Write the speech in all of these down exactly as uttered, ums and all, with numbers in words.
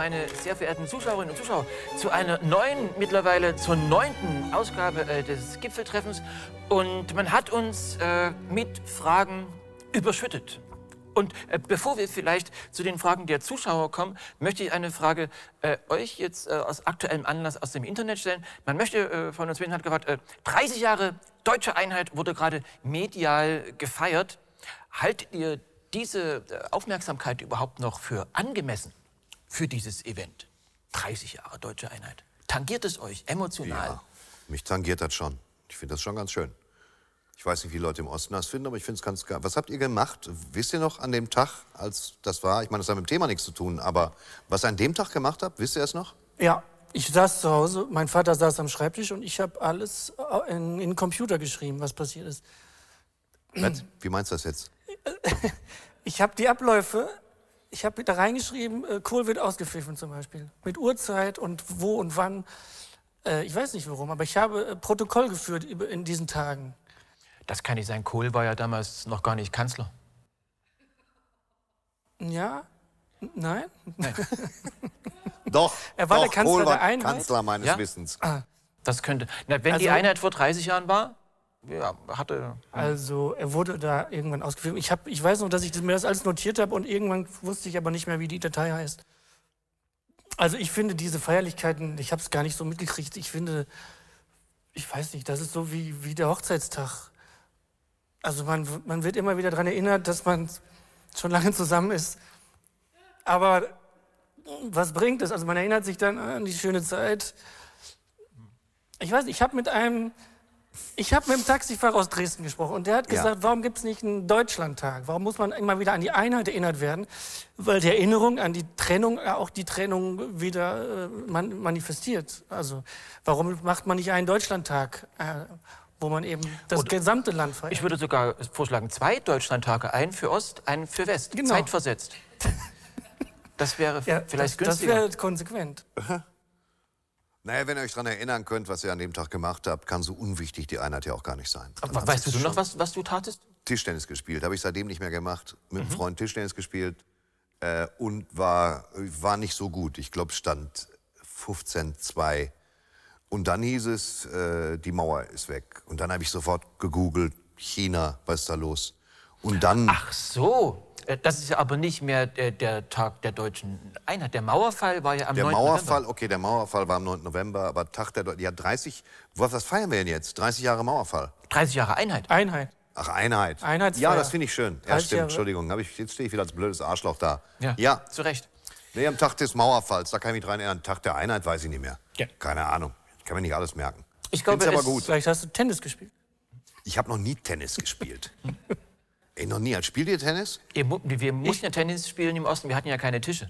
meine sehr verehrten Zuschauerinnen und Zuschauer, zu einer neuen, mittlerweile zur neunten Ausgabe äh, des Gipfeltreffens. Und man hat uns äh, mit Fragen überschüttet. Und äh, bevor wir vielleicht zu den Fragen der Zuschauer kommen, möchte ich eine Frage äh, euch jetzt äh, aus aktuellem Anlass aus dem Internet stellen. Man möchte äh, von uns, hat gefragt, äh, dreißig Jahre deutsche Einheit wurde gerade medial gefeiert. Haltet ihr diese äh, Aufmerksamkeit überhaupt noch für angemessen für dieses Event? dreißig Jahre deutsche Einheit. Tangiert es euch emotional? Ja, mich tangiert das schon. Ich finde das schon ganz schön. Ich weiß nicht, wie Leute im Osten das finden, aber ich finde es ganz geil. Was habt ihr gemacht? Wisst ihr noch an dem Tag, als das war? Ich meine, das hat mit dem Thema nichts zu tun, aber was ihr an dem Tag gemacht habt, wisst ihr es noch? Ja, ich saß zu Hause, mein Vater saß am Schreibtisch und ich habe alles in, in den Computer geschrieben, was passiert ist. Was? Wie meinst du das jetzt? Ich habe die Abläufe, ich habe da reingeschrieben, äh, Kohl wird ausgepfiffen zum Beispiel. Mit Uhrzeit und wo und wann. Äh, ich weiß nicht warum, aber ich habe äh, Protokoll geführt in diesen Tagen. Das kann nicht sein. Kohl war ja damals noch gar nicht Kanzler. Ja? Nein? Nein. Doch, er war doch, der Kanzler Kohl war der Einheit. Kanzler meines Ja? Wissens. Ah. Das könnte. Na, wenn Also, die Einheit vor dreißig Jahren war, ja, hatte. Also er wurde da irgendwann ausgefilmt. Ich, hab, ich weiß noch, dass ich mir das alles notiert habe und irgendwann wusste ich aber nicht mehr, wie die Datei heißt. Also ich finde diese Feierlichkeiten, ich habe es gar nicht so mitgekriegt. Ich finde, ich weiß nicht, das ist so wie, wie der Hochzeitstag. Also man, man wird immer wieder daran erinnert, dass man schon lange zusammen ist. Aber was bringt es? Also man erinnert sich dann an die schöne Zeit. Ich weiß nicht, ich habe mit einem, ich habe mit einem Taxifahrer aus Dresden gesprochen und der hat gesagt, ja. Warum gibt es nicht einen Deutschlandtag? Warum muss man immer wieder an die Einheit erinnert werden? Weil die Erinnerung an die Trennung auch die Trennung wieder äh, man, manifestiert. Also warum macht man nicht einen Deutschlandtag? Äh, wo man eben das Oder gesamte Land feiert. Ich würde sogar vorschlagen, zwei Deutschlandtage, einen für Ost, einen für West, genau. Zeitversetzt. Das wäre ja, vielleicht das, günstiger. Das wäre konsequent. Naja, wenn ihr euch daran erinnern könnt, was ihr an dem Tag gemacht habt, kann so unwichtig die Einheit ja auch gar nicht sein. Aber weißt du noch, was, was du tatest? Tischtennis gespielt, habe ich seitdem nicht mehr gemacht. Mit einem Mhm. Freund Tischtennis gespielt äh, und war, war nicht so gut. Ich glaube, stand fünfzehn zwei. Und dann hieß es, äh, die Mauer ist weg. Und dann habe ich sofort gegoogelt, China, was ist da los? Und dann... Ach so, das ist ja aber nicht mehr der, der Tag der deutschen Einheit. Der Mauerfall war ja am der neunten Mauerfall, November. Okay, der Mauerfall war am neunten November, aber Tag der Deutschen... Ja, dreißig... Was, was feiern wir denn jetzt? dreißig Jahre Mauerfall? dreißig Jahre Einheit. Einheit. Ach, Einheit. Einheitsfeier. Ja, das finde ich schön. Ja, stimmt, Jahre. Entschuldigung. Hab ich, jetzt stehe ich wieder als blödes Arschloch da. Ja, ja. zu Recht. Nee, am Tag des Mauerfalls, da kann ich mich dran erinnern. Tag der Einheit weiß ich nicht mehr. Ja. Keine Ahnung. Ich kann mir nicht alles merken. Ich glaube, aber es gut. Vielleicht hast du Tennis gespielt. Ich habe noch nie Tennis gespielt. Ey, noch nie. Spielt ihr Tennis? Wir mussten ja Tennis spielen im Osten, wir hatten ja keine Tische.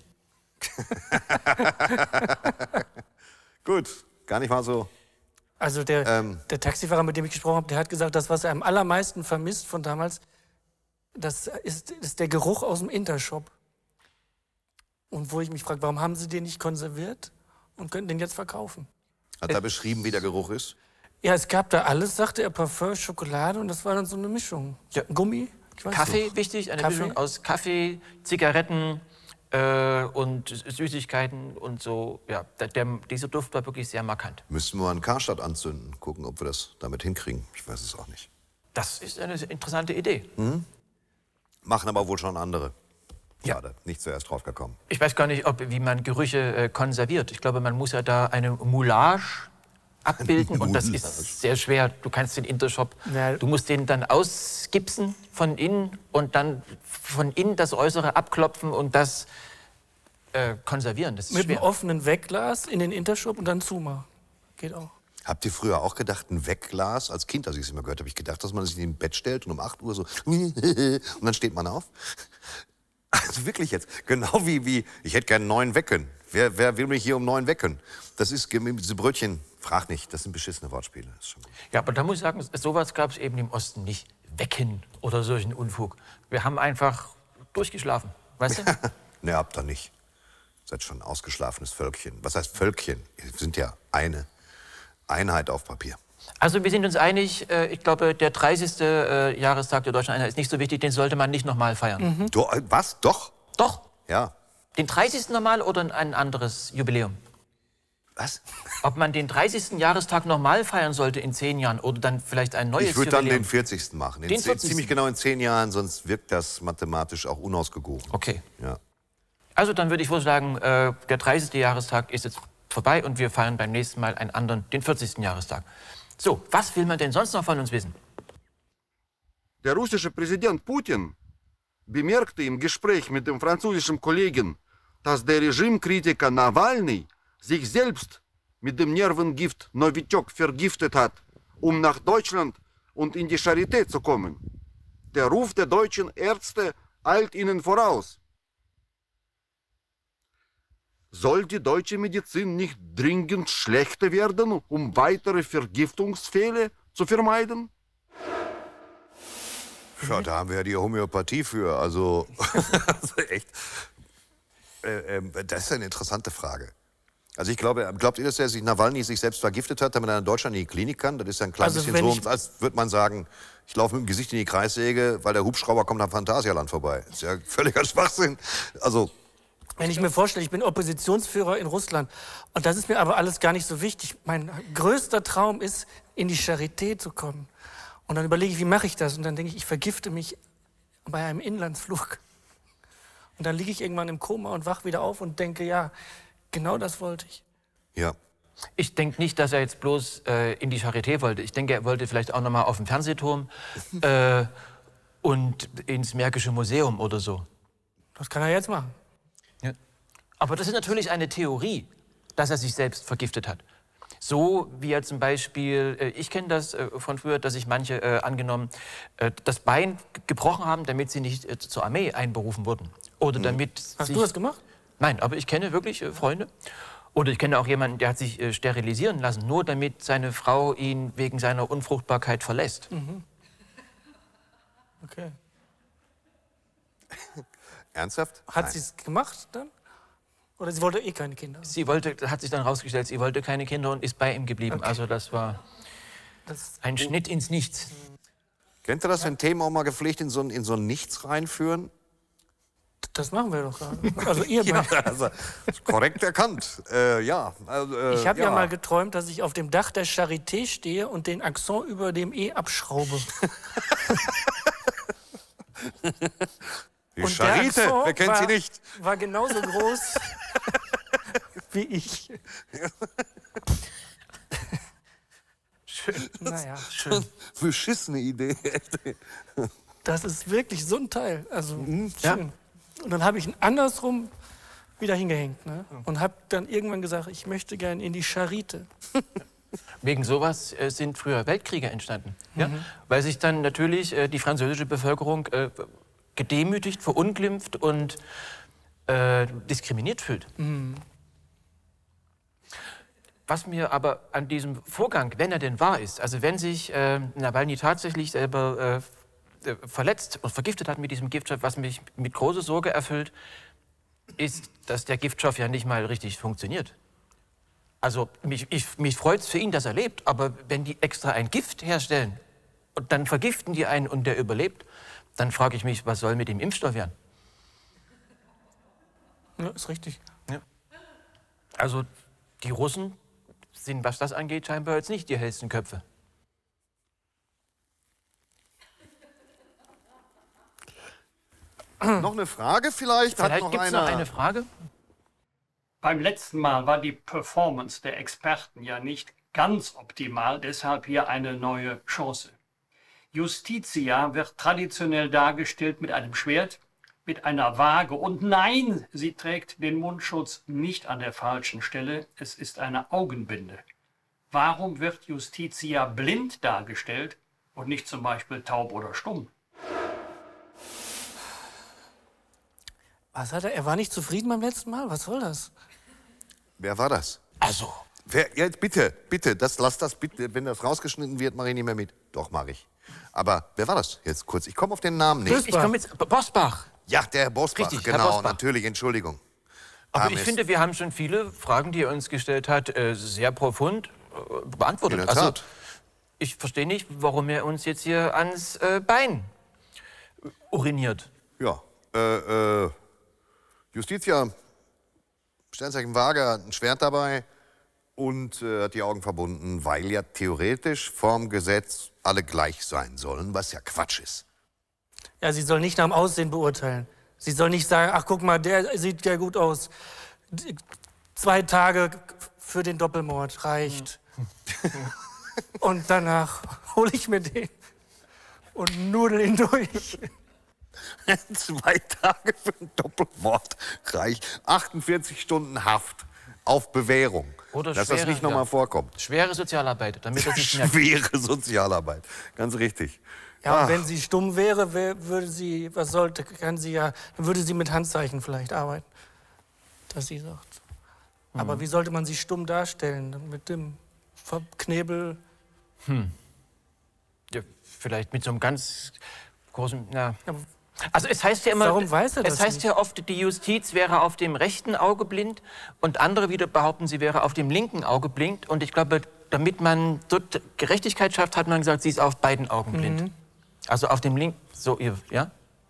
Gut, gar nicht mal so. Also der, ähm, der Taxifahrer, mit dem ich gesprochen habe, der hat gesagt, das, was er am allermeisten vermisst von damals, das ist, ist der Geruch aus dem Intershop. Und wo ich mich frage, warum haben sie den nicht konserviert und können den jetzt verkaufen? Hat er beschrieben, wie der Geruch ist? Ja, es gab da alles, sagte er, Parfum, Schokolade und das war dann so eine Mischung. Ja. Gummi, ich weiß Kaffee, nicht. wichtig, eine Kaffee? Mischung aus Kaffee, Zigaretten äh, und Süßigkeiten und so. Ja, der, der, dieser Duft war wirklich sehr markant. Müssten wir einen Karstadt anzünden, gucken, ob wir das damit hinkriegen. Ich weiß es auch nicht. Das ist eine interessante Idee. Hm? Machen aber wohl schon andere. Ja. Schade, nicht zuerst drauf gekommen. Ich weiß gar nicht, ob, wie man Gerüche äh, konserviert. Ich glaube, man muss ja da eine Moulage abbilden und das ist sehr schwer. Du kannst den Intershop, ja. du musst den dann ausgipsen von innen und dann von innen das Äußere abklopfen und das äh, konservieren. Das ist Mit schwer. einem offenen Wegglas in den Intershop und dann zumachen. Geht auch. Habt ihr früher auch gedacht, ein Wegglas? Als Kind, als ich es immer gehört habe, ich gedacht, dass man sich in ein Bett stellt und um acht Uhr so und dann steht man auf. Also wirklich jetzt, genau wie, wie ich hätte gerne neun wecken. Wer, wer will mich hier um neun wecken? Das ist, diese Brötchen, frag nicht, das sind beschissene Wortspiele. Das ist schon gut. Ja, aber da muss ich sagen, sowas gab es eben im Osten nicht. Wecken oder solchen Unfug. Wir haben einfach durchgeschlafen, weißt du? Ne, habt ihr nicht. Seid schon ein ausgeschlafenes Völkchen. Was heißt Völkchen? Wir sind ja eine Einheit auf Papier. Also wir sind uns einig, äh, ich glaube, der dreißigste Äh, Jahrestag der Deutschen Einheit ist nicht so wichtig, den sollte man nicht nochmal feiern. Mhm. Du, was? Doch? Doch? Ja. Den dreißigsten normal oder ein anderes Jubiläum? Was? Ob man den dreißigsten Jahrestag normal feiern sollte in zehn Jahren oder dann vielleicht ein neues Ich würde dann Jubiläum? den vierzigsten machen. In Den zehn, vierzigsten ziemlich genau in zehn Jahren, sonst wirkt das mathematisch auch unausgegoren. Okay. Ja. Also dann würde ich vorschlagen, äh, der dreißigste Jahrestag ist jetzt vorbei und wir feiern beim nächsten Mal einen anderen, den vierzigsten Jahrestag. So, was will man denn sonst noch von uns wissen? Der russische Präsident Putin bemerkte im Gespräch mit dem französischen Kollegen, dass der Regimekritiker Nawalny sich selbst mit dem Nervengift Novichok vergiftet hat, um nach Deutschland und in die Charité zu kommen. Der Ruf der deutschen Ärzte eilt ihnen voraus. Soll die deutsche Medizin nicht dringend schlechter werden, um weitere Vergiftungsfälle zu vermeiden? Ja, da haben wir ja die Homöopathie für. Also, also echt. Äh, äh, das ist eine interessante Frage. Also ich glaube, glaubt ihr, dass er sich Nawalny sich selbst vergiftet hat, damit er in Deutschland in die Klinik kann? Das ist ja ein klein Also bisschen wenn so, ich- als würde man sagen, ich laufe mit dem Gesicht in die Kreissäge, weil der Hubschrauber kommt am Phantasialand vorbei. Das ist ja völliger Schwachsinn. Also, Wenn ich mir vorstelle, ich bin Oppositionsführer in Russland und das ist mir aber alles gar nicht so wichtig. Mein größter Traum ist, in die Charité zu kommen. Und dann überlege ich, wie mache ich das? Und dann denke ich, ich vergifte mich bei einem Inlandsflug. Und dann liege ich irgendwann im Koma und wach wieder auf und denke, ja, genau das wollte ich. ja. Ich denke nicht, dass er jetzt bloß äh, in die Charité wollte. Ich denke, er wollte vielleicht auch noch mal auf den Fernsehturm äh, und ins Märkische Museum oder so. Das kann er jetzt machen. Ja. Aber das ist natürlich eine Theorie, dass er sich selbst vergiftet hat. So wie er zum Beispiel, äh, ich kenne das äh, von früher, dass sich manche äh, angenommen äh, das Bein gebrochen haben, damit sie nicht äh, zur Armee einberufen wurden. Oder damit Hast sich, du das gemacht? Nein, aber ich kenne wirklich äh, Freunde. Oder ich kenne auch jemanden, der hat sich äh, sterilisieren lassen, nur damit seine Frau ihn wegen seiner Unfruchtbarkeit verlässt. Okay. Ernsthaft? Hat Nein. sie es gemacht dann? Oder sie wollte eh keine Kinder? Sie wollte, hat sich dann rausgestellt, sie wollte keine Kinder und ist bei ihm geblieben. Also das war Das, ein Schnitt ins Nichts. Kennt ihr das, wenn Themen auch mal gepflegt in so ein, in so ein Nichts reinführen? das machen wir doch gerade. Also ihr Ja, beide. also, korrekt erkannt. Äh, ja, also, äh, Ich habe ja. ja mal geträumt, dass ich auf dem Dach der Charité stehe und den Akzent über dem E abschraube. Die Und der Charité, Akzent wer kennt war, sie nicht? War genauso groß wie ich. Schön. Naja, Schön. Beschissene Idee. das ist wirklich so ein Teil. Also Ja. schön. Und dann habe ich ihn andersrum wieder hingehängt. Ne? Und habe dann irgendwann gesagt, ich möchte gern in die Charité. Wegen sowas äh, sind früher Weltkriege entstanden. Ja? Weil sich dann natürlich äh, die französische Bevölkerung äh, gedemütigt, verunglimpft und äh, diskriminiert fühlt. Was mir aber an diesem Vorgang, wenn er denn wahr ist, also wenn sich äh, Nawalny tatsächlich selber äh, äh, verletzt und vergiftet hat mit diesem Giftstoff, was mich mit großer Sorge erfüllt, ist, dass der Giftstoff ja nicht mal richtig funktioniert. Also mich, ich, mich freut es für ihn, dass er lebt, aber wenn die extra ein Gift herstellen und dann vergiften die einen und der überlebt, dann frage ich mich, was soll mit dem Impfstoff werden? Ja, ist richtig. Also die Russen sind, was das angeht, scheinbar jetzt nicht die hellsten Köpfe. Noch eine Frage vielleicht? Hat Vielleicht noch gibt es einer? noch eine Frage. Beim letzten Mal war die Performance der Experten ja nicht ganz optimal, deshalb hier eine neue Chance. Justitia wird traditionell dargestellt mit einem Schwert, mit einer Waage und nein, sie trägt den Mundschutz nicht an der falschen Stelle, es ist eine Augenbinde. Warum wird Justitia blind dargestellt und nicht zum Beispiel taub oder stumm? Was hat er? Er war nicht zufrieden beim letzten Mal? Was soll das? Wer war das? Also, Wer, jetzt bitte, bitte, das, lass das bitte, wenn das rausgeschnitten wird, mache ich nicht mehr mit. Doch, mache ich. Aber wer war das jetzt kurz? Ich komme auf den Namen nicht. ich komme jetzt. Bosbach. Ja, der Herr Bosbach, Richtig, Herr genau, Bosbach. natürlich, Entschuldigung. Aber Ah, ich Mist. finde, wir haben schon viele Fragen, die er uns gestellt hat, äh, sehr profund äh, beantwortet. In der Also, Tat. ich verstehe nicht, warum er uns jetzt hier ans äh, Bein uriniert. Ja, äh, äh, Justitia, Sternzeichen Waage hat ein Schwert dabei und äh, hat die Augen verbunden, weil ja theoretisch vorm Gesetz alle gleich sein sollen, was ja Quatsch ist. Ja, sie soll nicht nach dem Aussehen beurteilen. Sie soll nicht sagen, ach guck mal, der sieht ja gut aus. D- Zwei Tage für den Doppelmord reicht. Und danach hole ich mir den und nudel ihn durch. Zwei Tage für einen Doppelmord reicht. achtundvierzig Stunden Haft auf Bewährung. Oder dass schwere, das nicht nochmal ja. vorkommt. Schwere Sozialarbeit, damit das nicht merkt. Schwere Sozialarbeit. Ganz richtig. Ja, Ach. und wenn sie stumm wäre, wär, würde sie, was sollte, kann sie ja, dann würde sie mit Handzeichen vielleicht arbeiten, dass sie sagt. Mhm. Aber wie sollte man sie stumm darstellen? Mit dem Knebel? Hm. Ja, vielleicht mit so einem ganz großen, ja. Ja, Also es heißt ja immer, Warum weiß er das es heißt nicht? ja oft, die Justiz wäre auf dem rechten Auge blind und andere wieder behaupten, sie wäre auf dem linken Auge blind. Und ich glaube, damit man dort Gerechtigkeit schafft, hat man gesagt, sie ist auf beiden Augen blind. Mhm. Also auf dem linken, so ihr, ja?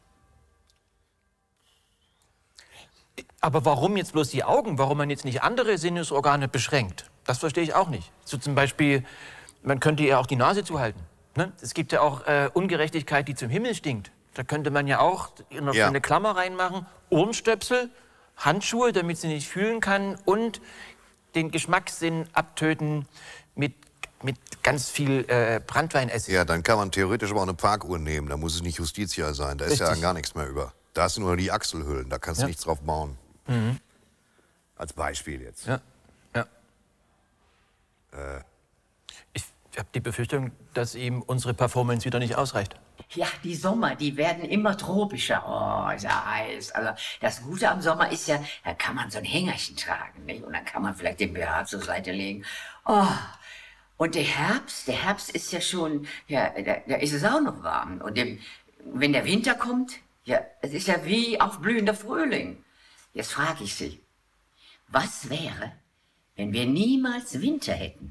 Aber warum jetzt bloß die Augen? Warum man jetzt nicht andere Sinnesorgane beschränkt? Das verstehe ich auch nicht. So zum Beispiel, man könnte ihr auch die Nase zuhalten. Ne? Es gibt ja auch äh, Ungerechtigkeit, die zum Himmel stinkt. Da könnte man ja auch noch Ja. so eine Klammer reinmachen, Ohrenstöpsel, Handschuhe, damit sie nicht fühlen kann und den Geschmackssinn abtöten mit, mit ganz viel äh, Branntweinessig. Ja, dann kann man theoretisch aber auch eine Parkuhr nehmen. Da muss es nicht Justitia sein. Da ist ja Richtig. gar nichts mehr über. Da hast du nur die Achselhöhlen. Da kannst du Ja. nichts drauf bauen. Mhm. Als Beispiel jetzt. Ja. Ja. Äh, Ich habe die Befürchtung, dass ihm unsere Performance wieder nicht ausreicht. Ja, die Sommer, die werden immer tropischer. Oh, ist ja heiß. Also das Gute am Sommer ist ja, da kann man so ein Hängerchen tragen, nicht? Und dann kann man vielleicht den B H zur Seite legen. Oh, und der Herbst, der Herbst ist ja schon, ja, da, da ist es auch noch warm. Und dem, wenn der Winter kommt, ja, es ist ja wie aufblühender Frühling. Jetzt frage ich Sie, was wäre, wenn wir niemals Winter hätten?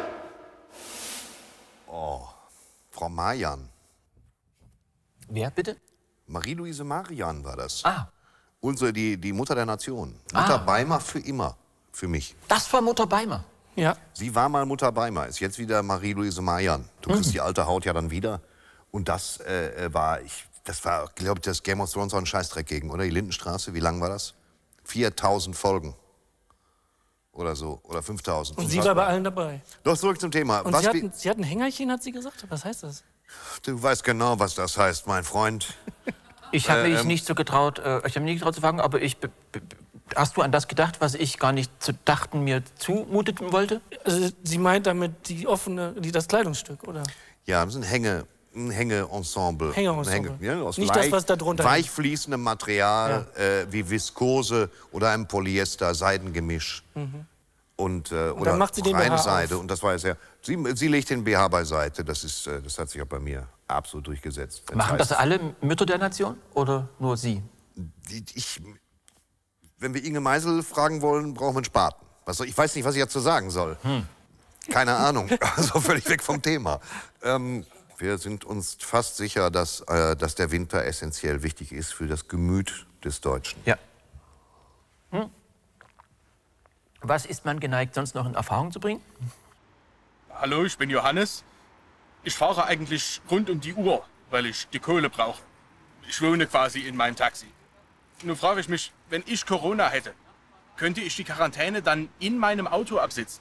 oh, Frau Marian. Wer bitte? Marie-Louise Marian war das. Ah, Unsere, die, die Mutter der Nation. Mutter Ah. Beimer für immer. Für mich. das war Mutter Beimer. Ja. Sie war mal Mutter Beimer, ist jetzt wieder Marie-Louise Marian. Du kriegst die alte Haut ja dann wieder. Und das äh, war, ich, das war, glaube ich, das Game of Thrones auch ein Scheißdreck gegen, oder? Die Lindenstraße, wie lang war das? viertausend Folgen. Oder so, oder fünftausend. Und sie war bei allen dabei. Doch, zurück zum Thema. Und Was sie hat, wir- ein, sie hat ein Hängerchen, hat sie gesagt? Was heißt das? Du weißt genau, was das heißt, mein Freund. Ich habe mich ähm, nicht so getraut, äh, ich habe mich nicht getraut zu fragen, aber ich, be- be- hast du an das gedacht, was ich gar nicht zu dachten mir zumuten wollte? Also, sie meint damit die offene, die, das Kleidungsstück, oder? Ja, das ist ein Hänge, ein Hänge-Ensemble. Hänge-Ensemble. Ein Hänge, ja, aus Nicht das, was da drunter weich fließendem Material, äh, wie Viskose oder einem Polyester-Seidengemisch. Und, äh, oder dann macht sie den reine B H Seide. auf. Und das war ja sehr. Sie, sie legt den B H beiseite. Das, ist, äh, das hat sich auch bei mir absolut durchgesetzt. Wenn's Machen das heißt, alle Mütter der Nation oder nur Sie? die- ich, wenn wir Inge Meisel fragen wollen, brauchen wir einen Spaten. Was soll, ich weiß nicht, was ich dazu sagen soll. Keine Ahnung. Also völlig weg vom Thema. Ähm, wir sind uns fast sicher, dass, äh, dass der Winter essentiell wichtig ist für das Gemüt des Deutschen. Ja. Hm? Was ist man geneigt, sonst noch in Erfahrung zu bringen? Hallo, ich bin Johannes. Ich fahre eigentlich rund um die Uhr, weil ich die Kohle brauche. Ich wohne quasi in meinem Taxi. Nun frage ich mich, wenn ich Corona hätte, könnte ich die Quarantäne dann in meinem Auto absitzen?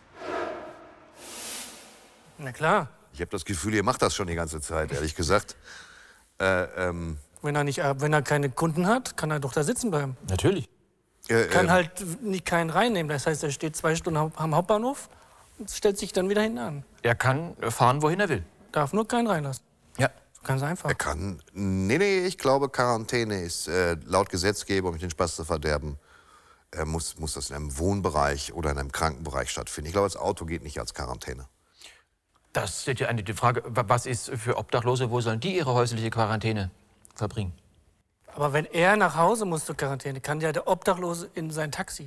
Na klar. Ich habe das Gefühl, ihr macht das schon die ganze Zeit, ehrlich gesagt. Äh, ähm, Wenn er, nicht, wenn er keine Kunden hat, kann er doch da sitzen bleiben. Natürlich. äh, Kann ähm, halt nicht keinen reinnehmen. Das heißt, er steht zwei Stunden hau- am Hauptbahnhof und stellt sich dann wieder hinten an. Er kann fahren, wohin er will. Darf nur keinen reinlassen. Ja. Ganz einfach. Er kann. Nee, nee, ich glaube, Quarantäne ist äh, laut Gesetzgeber, um nicht den Spaß zu verderben, äh, muss, muss das in einem Wohnbereich oder in einem Krankenbereich stattfinden. Ich glaube, das Auto geht nicht als Quarantäne. Das ist ja eine die Frage, wa- was ist für Obdachlose, wo sollen die ihre häusliche Quarantäne verbringen? Aber wenn er nach Hause muss zur Quarantäne, kann ja der Obdachlose in sein Taxi.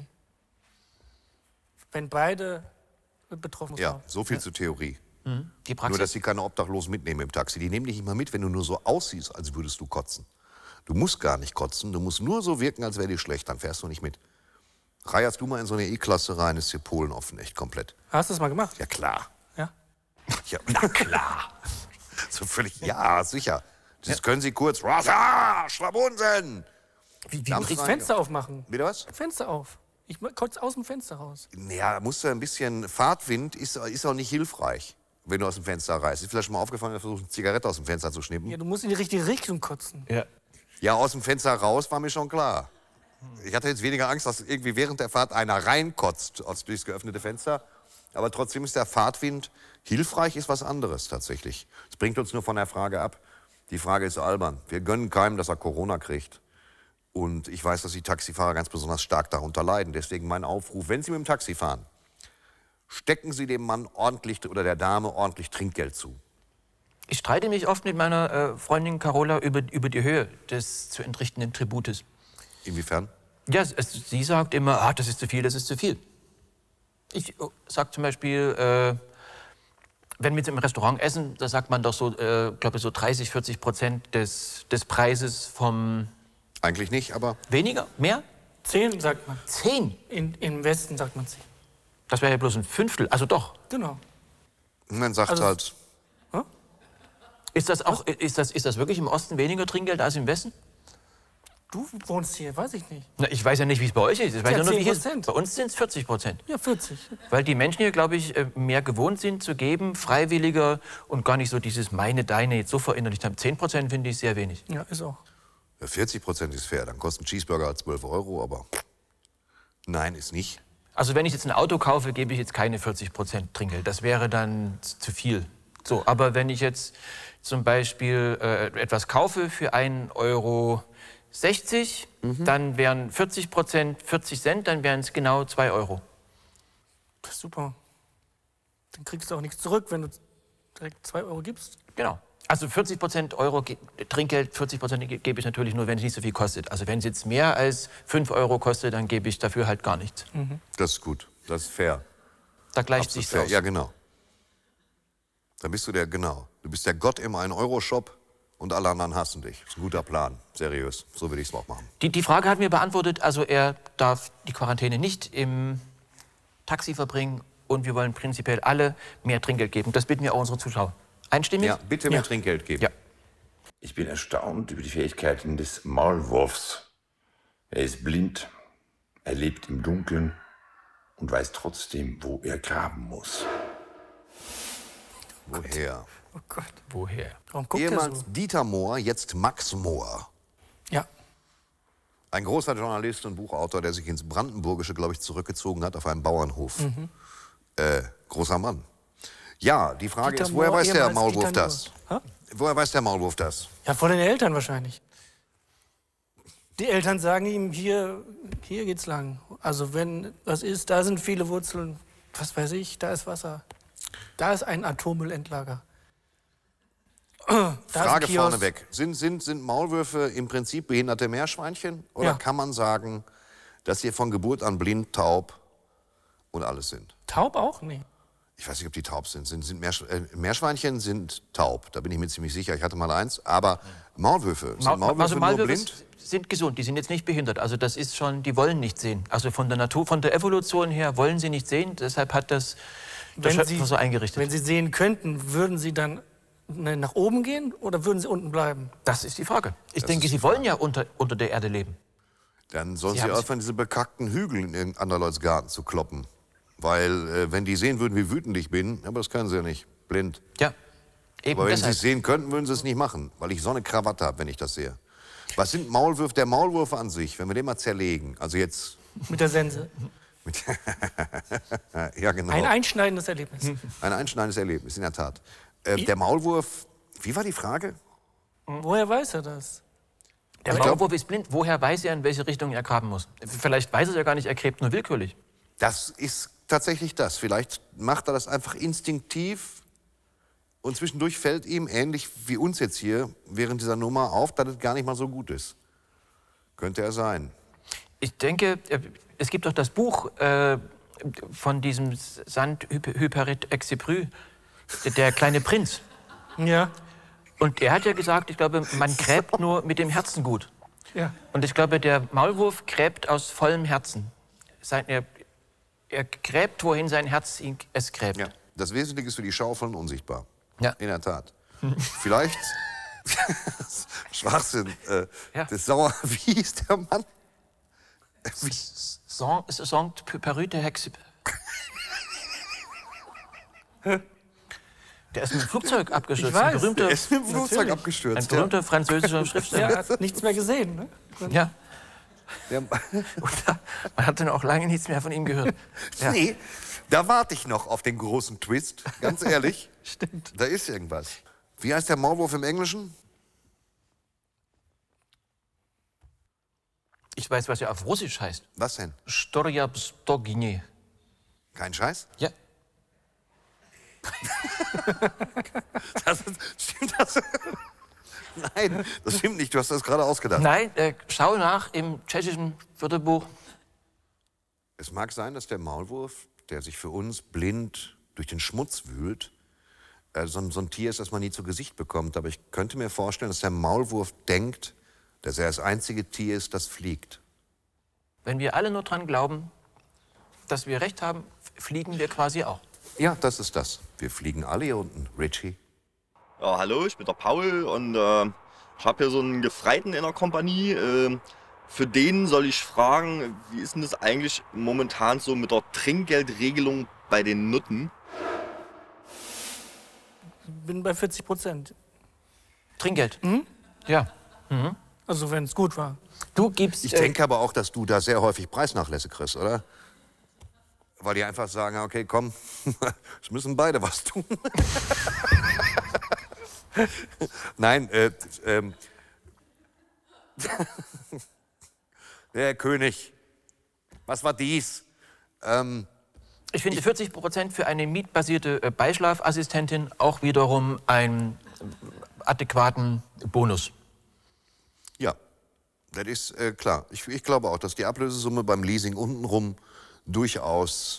Wenn beide betroffen sind. Ja, so viel zur Theorie. Die Nur, Praxis. dass sie keine Obdachlosen mitnehmen im Taxi. Die nehmen dich nicht mal mit, wenn du nur so aussiehst, als würdest du kotzen. Du musst gar nicht kotzen, du musst nur so wirken, als wäre dir schlecht, dann fährst du nicht mit. Reierst du mal in so eine E-Klasse rein, ist hier Polen offen, echt komplett. Hast du das mal gemacht? Ja, klar. Ja. Ja, na klar. So völlig, ja, sicher. Das können Sie kurz, Wasser, Schlabunsen. Wie, wie muss ich das Fenster aufmachen? Wieder was? Fenster auf. Ich kurz aus dem Fenster raus. Ja, musst du ein bisschen, Fahrtwind ist, ist auch nicht hilfreich, wenn du aus dem Fenster reißt. Ist vielleicht schon mal aufgefallen, dass du versuchst, eine Zigarette aus dem Fenster zu schnippen? Ja, du musst in die richtige Richtung kotzen. Ja. Ja, aus dem Fenster raus war mir schon klar. Ich hatte jetzt weniger Angst, dass irgendwie während der Fahrt einer reinkotzt aus durchs geöffnete Fenster. Aber trotzdem ist der Fahrtwind hilfreich, ist was anderes tatsächlich. Es bringt uns nur von der Frage ab. Die Frage ist albern. Wir gönnen keinem, dass er Corona kriegt. Und ich weiß, dass die Taxifahrer ganz besonders stark darunter leiden. Deswegen mein Aufruf, wenn Sie mit dem Taxi fahren, stecken Sie dem Mann ordentlich oder der Dame ordentlich Trinkgeld zu. Ich streite mich oft mit meiner äh, Freundin Carola über, über die Höhe des zu entrichtenden Tributes. Inwiefern? Ja, es, sie sagt immer, ah, das ist zu viel, das ist zu viel. Ich oh, sag zum Beispiel, äh, wenn wir jetzt im Restaurant essen, da sagt man doch so, äh, glaube ich, so dreißig, vierzig Prozent des, des Preises vom... Eigentlich nicht, aber... Weniger? Mehr? Zehn, sagt man. Zehn? In, Im Westen sagt man zehn. Das wäre ja bloß ein Fünftel, also doch. Genau. Und dann sagt Also- halt... Hä? Ist das, auch, ist, das, ist das wirklich im Osten weniger Trinkgeld als im Westen? Du wohnst hier, weiß ich nicht. Na, ich weiß ja nicht, wie es bei euch ist. Ich weiß Ja, ja nur, wie hier zehn ist. Prozent. Bei uns sind es vierzig Prozent. Ja, vierzig. Weil die Menschen hier, glaube ich, äh, mehr gewohnt sind zu geben, freiwilliger und gar nicht so dieses meine, deine jetzt so verinnerlicht haben. zehn Prozent finde ich sehr wenig. Ja, ist auch. Ja, vierzig Prozent ist fair, dann kostet ein Cheeseburger halt zwölf Euro, aber... Nein, ist nicht. Also wenn ich jetzt ein Auto kaufe, gebe ich jetzt keine vierzig Prozent Trinkgeld. Das wäre dann zu viel. So, aber wenn ich jetzt zum Beispiel äh, etwas kaufe für einen Euro sechzig, dann wären vierzig Prozent vierzig Cent, dann wären es genau zwei Euro. Das ist super. Dann kriegst du auch nichts zurück, wenn du direkt zwei Euro gibst. Genau. Also vierzig Prozent Euro ge- Trinkgeld, vierzig Prozent ge- gebe ich natürlich nur, wenn es nicht so viel kostet. Also wenn es jetzt mehr als fünf Euro kostet, dann gebe ich dafür halt gar nichts. Das ist gut, das ist fair. Da gleicht Absolut sich fair. aus. Ja, genau. Dann bist du der, genau. Du bist der Gott im ein Euro Shop und alle anderen hassen dich. Das ist ein guter Plan, seriös. So will ich es auch machen. Die, die Frage hat mir beantwortet, also er darf die Quarantäne nicht im Taxi verbringen und wir wollen prinzipiell alle mehr Trinkgeld geben. Das bitten wir auch unsere Zuschauer. Einstimmig? Ja, bitte mehr Trinkgeld geben. Ja. Ich bin erstaunt über die Fähigkeiten des Maulwurfs. Er ist blind, er lebt im Dunkeln und weiß trotzdem, wo er graben muss. Woher? Oh Gott. Woher? Warum guckt er Ehemals so? Dieter Mohr, jetzt Max Mohr. Ja. Ein großer Journalist und Buchautor, der sich ins Brandenburgische, glaube ich, zurückgezogen hat auf einem Bauernhof. Mhm. Äh, großer Mann. Ja, die Frage Dieter ist, woher Mohr, weiß der ehemals Maulwurf Dieter das? Mohr. Hä? Woher weiß der Maulwurf das? Ja, von den Eltern wahrscheinlich. Die Eltern sagen ihm, hier, hier geht's lang. Also wenn was ist, da sind viele Wurzeln, was weiß ich, da ist Wasser. Da ist ein Atommüllendlager. Da ist ein Frage Kiosk. vorneweg. Sind, sind, sind Maulwürfe im Prinzip behinderte Meerschweinchen? Oder Ja. kann man sagen, dass sie von Geburt an blind, taub und alles sind? Taub auch? Nee. Ich weiß nicht, ob die taub sind. sind, sind Meersch äh, Meerschweinchen sind taub, da bin ich mir ziemlich sicher. Ich hatte mal eins. Aber Maulwürfe, sind Ma- Maulwürfe also nur Maulwürfe blind? sind gesund, die sind jetzt nicht behindert. Also das ist schon, die wollen nicht sehen. Also von der Natur, von der Evolution her wollen sie nicht sehen. Deshalb hat das der Wenn Schöpfer sie, so eingerichtet. wenn sie sehen könnten, würden sie dann ne, nach oben gehen oder würden sie unten bleiben? Das ist die Frage. Ich Das denke, ist die sie wollen ja unter, unter der Erde leben. Dann sollen Sie sie haben aufhören, diese bekackten Hügel in irgendeinem anderen Leute's Garten zu kloppen. Weil, äh, wenn die sehen würden, wie wütend ich bin, aber das können sie ja nicht, blind. Ja, eben Aber wenn sie deshalb. es sehen könnten, würden sie es nicht machen, weil ich so eine Krawatte habe, wenn ich das sehe. Was sind Maulwürfe? Der Maulwurf an sich, wenn wir den mal zerlegen, also jetzt... Mit der Sense. Mit ja, genau. Ein einschneidendes Erlebnis. Ein einschneidendes Erlebnis, in der Tat. Äh, der Maulwurf, wie war die Frage? Woher weiß er das? Der Ich glaub- Maulwurf ist blind. Woher weiß er, in welche Richtung er graben muss? Vielleicht weiß er es ja gar nicht, er gräbt nur willkürlich. Das ist tatsächlich das. Vielleicht macht er das einfach instinktiv und zwischendurch fällt ihm, ähnlich wie uns jetzt hier, während dieser Nummer auf, dass es gar nicht mal so gut ist. Könnte er sein. Ich denke, äh, es gibt doch das Buch äh, von diesem Saint-Hyperit-Exupéry, der kleine Prinz. Ja. Und er hat ja gesagt, ich glaube, man gräbt nur mit dem Herzen gut. Ja. Und ich glaube, der Maulwurf gräbt aus vollem Herzen. sein, er, er gräbt, wohin sein Herz ihn, es gräbt. Ja. Das Wesentliche ist für die Schaufeln unsichtbar. Ja. In der Tat. Vielleicht Schwachsinn. Äh, Ja. Das Sauer. Wie hieß der Mann? Wie? Sankt Perrüte Hexe. Der ist mit dem Flugzeug abgestürzt. Ich weiß, ein berühmter, Der ist mit dem Flugzeug Natürlich. ein abgestürzt. berühmter französischer Schriftsteller. Er hat nichts mehr gesehen. Ne? Ja. Der, Und da, man hat dann auch lange nichts mehr von ihm gehört. Ja. Nee, da warte ich noch auf den großen Twist. Ganz ehrlich. Stimmt. Da ist irgendwas. Wie heißt der Maulwurf im Englischen? Ich weiß, was er auf Russisch heißt. Was denn? Storyabstogine. Kein Scheiß? Ja. Das ist, stimmt das? Nein, das stimmt nicht. Du hast das gerade ausgedacht. Nein, äh, schau nach im tschechischen Wörterbuch. Es mag sein, dass der Maulwurf, der sich für uns blind durch den Schmutz wühlt, äh, so, ein- so ein Tier ist, das man nie zu Gesicht bekommt. Aber ich könnte mir vorstellen, dass der Maulwurf denkt, dass er das einzige Tier ist, das fliegt. Wenn wir alle nur dran glauben, dass wir recht haben, f- fliegen wir quasi auch. Ja, das ist das. Wir fliegen alle hier unten. Richie. Ja, hallo, ich bin der Paul und äh, ich habe hier so einen Gefreiten in der Kompanie. Äh, für den soll ich fragen, wie ist denn das eigentlich momentan so mit der Trinkgeldregelung bei den Nutten? Bin bei vierzig Prozent. Trinkgeld. Ja. Also wenn es gut war. Du gibst. Ich äh, denke aber auch, dass du da sehr häufig Preisnachlässe kriegst, oder? Weil die einfach sagen, okay, komm, es müssen beide was tun. Nein, äh, ähm, der König, was war dies? Ähm, Ich finde vierzig Prozent für eine mietbasierte äh, Beischlafassistentin auch wiederum einen äh, adäquaten Bonus. ja, das ist äh, klar. Ich, ich glaube auch, dass die Ablösesumme beim Leasing untenrum durchaus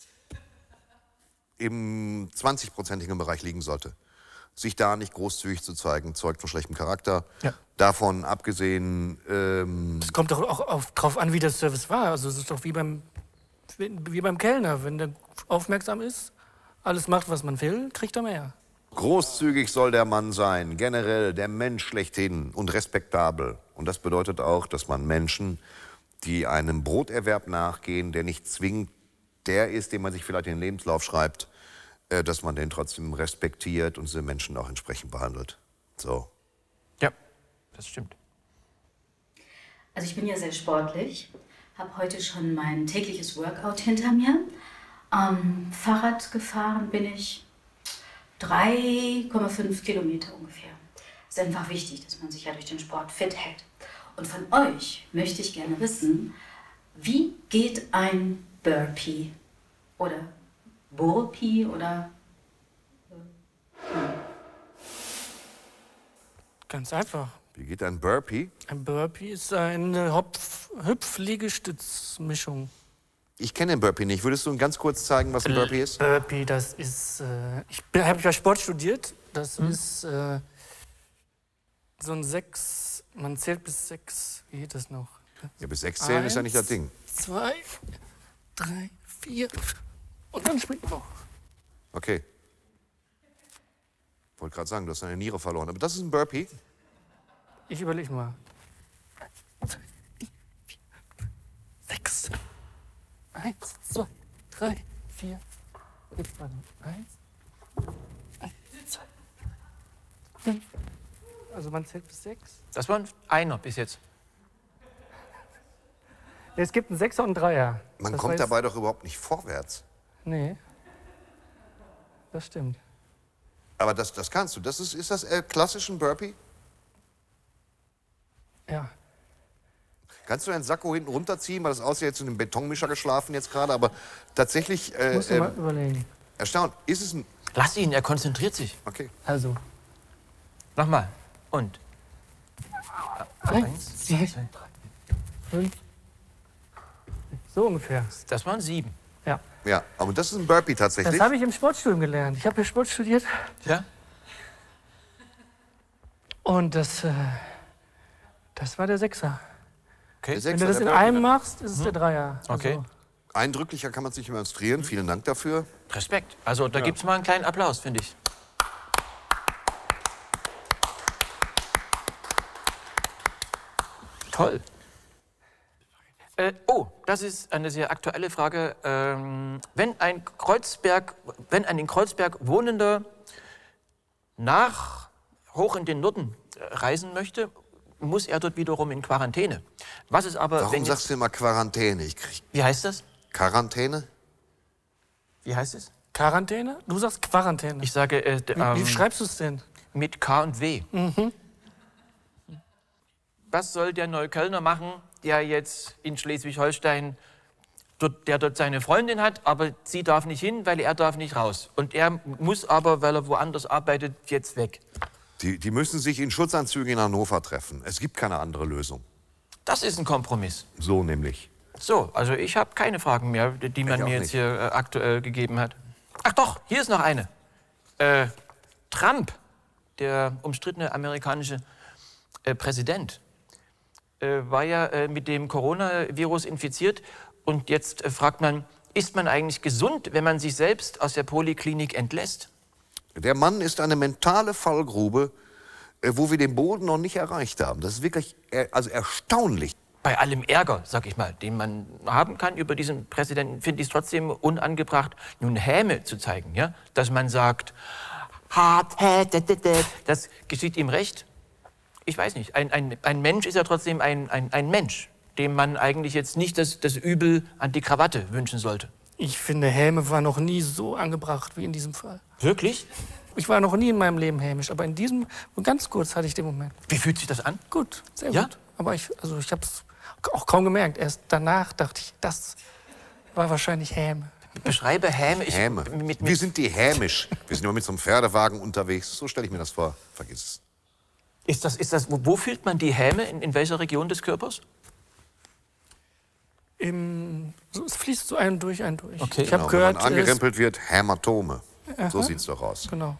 im zwanzig-prozentigen Bereich liegen sollte. Sich da nicht großzügig zu zeigen, zeugt von schlechtem Charakter. Ja. Davon abgesehen, ähm, Es kommt doch auch auf, drauf an, wie der Service war. Also es ist doch wie beim, wie beim Kellner. Wenn der aufmerksam ist, alles macht, was man will, kriegt er mehr. großzügig soll der Mann sein, generell der Mensch schlechthin und respektabel. Und das bedeutet auch, dass man Menschen, die einem Broterwerb nachgehen, der nicht zwingend der ist, den man sich vielleicht in den Lebenslauf schreibt, äh, dass man den trotzdem respektiert und diese Menschen auch entsprechend behandelt. So. Ja, das stimmt. Also ich bin ja sehr sportlich, habe heute schon mein tägliches Workout hinter mir. Ähm, Fahrrad gefahren bin ich drei Komma fünf Kilometer ungefähr. Es ist einfach wichtig, dass man sich ja durch den Sport fit hält. Und von euch möchte ich gerne wissen, wie geht ein Burpee oder Burpee oder Ganz einfach. Wie geht ein Burpee? Ein Burpee ist eine Hopf Hüpf-Liegestütz-Mischung. Ich kenne den Burpee nicht. Würdest du ganz kurz zeigen, was ein Burpee ist? Burpee, das ist. Äh, ich habe ja Sport studiert. Das Hm. ist äh, so ein sechs. Man zählt bis sechs. Wie geht das noch? Ja, bis sechs zählen ist ja nicht das Ding. Zwei, drei, vier. Und dann springt man. Okay. Ich wollte gerade sagen, du hast deine Niere verloren. Aber das ist ein Burpee. Ich überlege mal. Zwei, vier, sechs. Eins, zwei, drei, vier. Jetzt mal eins. Eins, zwei, fünf. Also man zählt bis sechs. Das war einer bis jetzt. Es gibt einen Sechser und einen Dreier. Man Das kommt war jetzt- dabei doch überhaupt nicht vorwärts. Nee. Das stimmt. Aber das, das kannst du. Das ist, ist das äh, klassisch ein Burpee? Ja. Kannst du deinen Sakko hinten runterziehen? Weil das aussieht jetzt in einem Betonmischer geschlafen jetzt gerade. Aber tatsächlich äh, Musst du mal ähm, überlegen. erstaunt. Ist es ein... Lass ihn, er konzentriert sich. Okay. Also. Nochmal. Und. Eins, zwei, drei, fünf. So ungefähr. Das waren sieben. Ja. Ja, aber das ist ein Burpee tatsächlich. Das habe ich im Sportstudium gelernt. Ich habe ja Sport studiert. Ja? Und das, äh, das war der Sechser. Okay. Der Wenn Sechser, du das der in Burpee, einem ne? machst, ist es der Dreier. Also, Okay. Eindrücklicher kann man sich demonstrieren. Vielen Dank dafür. Respekt. Also da Ja. gibt's mal einen kleinen Applaus, finde ich. Toll. Äh, oh, das ist eine sehr aktuelle Frage. Ähm, wenn ein Kreuzberg, wenn ein in Kreuzberg Wohnender nach hoch in den Norden äh, reisen möchte, muss er dort wiederum in Quarantäne. Was ist aber, Warum wenn sagst du immer Quarantäne? Ich krieg Wie heißt das? Quarantäne? Wie heißt es? Quarantäne? Du sagst Quarantäne. Ich sage, äh, d- Wie, ähm, wie schreibst du es denn? mit K und W. Mhm. Was soll der Neuköllner machen, der jetzt in Schleswig-Holstein, dort, der dort seine Freundin hat, aber sie darf nicht hin, weil er darf nicht raus. Und er muss aber, weil er woanders arbeitet, jetzt weg. Die, die müssen sich in Schutzanzügen in Hannover treffen. Es gibt keine andere Lösung. Das ist ein Kompromiss. So nämlich. So, also ich habe keine Fragen mehr, die man Ich auch mir jetzt nicht. hier äh, aktuell gegeben hat. Ach doch, hier ist noch eine. Äh, Trump, der umstrittene amerikanische äh, Präsident, äh, war ja äh, mit dem Coronavirus infiziert. Und jetzt äh, fragt man, ist man eigentlich gesund, wenn man sich selbst aus der Poliklinik entlässt? Der Mann ist eine mentale Fallgrube, äh, wo wir den Boden noch nicht erreicht haben. Das ist wirklich äh, also erstaunlich. Bei allem Ärger, sag ich mal, den man haben kann über diesen Präsidenten, finde ich es trotzdem unangebracht, nun Häme zu zeigen. Ja? Dass man sagt, hart, hä, dä, dä, dä. Das geschieht ihm recht. Ich weiß nicht, ein, ein, ein Mensch ist ja trotzdem ein, ein, ein Mensch, dem man eigentlich jetzt nicht das, das Übel an die Krawatte wünschen sollte. Ich finde, Häme war noch nie so angebracht wie in diesem Fall. Wirklich? Ich war noch nie in meinem Leben hämisch, aber in diesem, ganz kurz hatte ich den Moment. Wie fühlt sich das an? Gut, sehr Ja? gut. Aber ich, also ich habe es auch kaum gemerkt. Erst danach dachte ich, das war wahrscheinlich Häme. Beschreibe Häme. Ich, Häme. Mit, mit, Wir sind die hämisch. Wir sind immer mit so einem Pferdewagen unterwegs. So stelle ich mir das vor. Vergiss es. ist das, ist das, wo, wo fühlt man die Häme? In, in welcher Region des Körpers? Im, so, es fließt so ein durch, ein durch. Okay. Ich habe Genau, gehört, wenn man angerempelt wird, Hämatome. So Aha. sieht's doch aus. es, genau.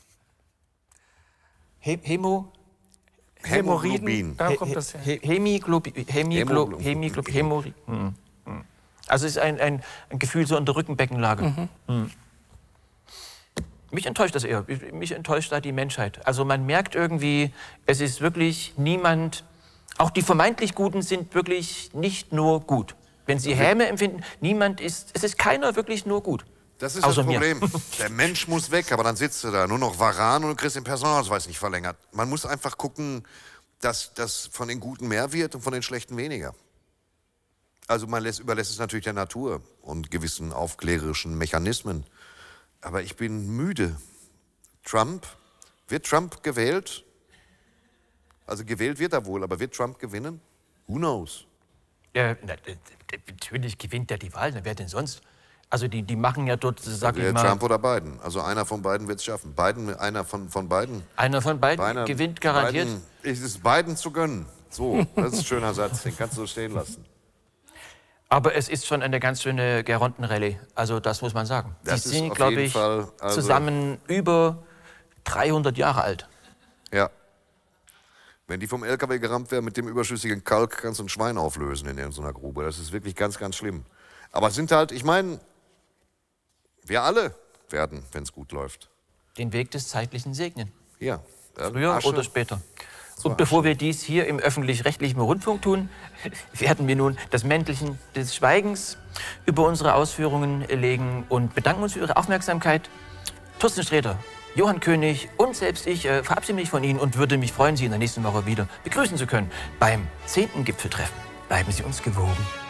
He, Hemo, Hämorrhoiden, da kommt das her. He- Hämiglobi, Hämiglo, Hämoglobin. Hämiglo, Hämori. Hm. Hm. Also es ist ein, ein, ein Gefühl so in der Rückenbeckenlage. Hm. Mich enttäuscht das eher. Mich enttäuscht da die Menschheit. Also man merkt irgendwie, es ist wirklich niemand, auch die vermeintlich Guten sind wirklich nicht nur gut. Wenn sie Häme empfinden, niemand ist, es ist keiner wirklich nur gut. Das ist Außer das mir. Problem. Der Mensch muss weg, aber dann sitzt du da. Nur noch Varan und du kriegst den Personalausweis nicht verlängert. Man muss einfach gucken, dass das von den Guten mehr wird und von den Schlechten weniger. Also man lässt, überlässt es natürlich der Natur und gewissen aufklärerischen Mechanismen. Aber ich bin müde. Trump, wird Trump gewählt? Also gewählt wird er wohl, aber wird Trump gewinnen? Who knows? Ja, na, d- d- natürlich gewinnt er die Wahl, wer denn sonst? Also die, die machen ja dort, sag ich Wer, mal, Trump oder Biden? Also einer von beiden wird es schaffen. Biden, einer von, von beiden. einer von beiden Beiden- gewinnt garantiert. Beiden, es ist beiden zu gönnen. So, das ist ein schöner Satz, den kannst du so stehen lassen. Aber es ist schon eine ganz schöne Geronten-Rallye. Also das muss man sagen. Das Die ist sind, auf glaube jeden ich, Fall, also- zusammen über dreihundert Jahre alt. Ja. Wenn die vom L K W gerammt wären mit dem überschüssigen Kalk, kannst du ein Schwein auflösen in so einer Grube. Das ist wirklich ganz, ganz schlimm. Aber es sind halt, ich meine, wir alle werden, wenn es gut läuft. Den Weg des Zeitlichen segnen. Ja. dann Früher Asche. oder später. Und bevor wir dies hier im öffentlich-rechtlichen Rundfunk tun, werden wir nun das Mäntelchen des Schweigens über unsere Ausführungen legen und bedanken uns für Ihre Aufmerksamkeit. Thorsten Sträter, Johann König und selbst ich äh, verabschiede mich von Ihnen und würde mich freuen, Sie in der nächsten Woche wieder begrüßen zu können beim zehnten Gipfeltreffen. Bleiben Sie uns gewogen.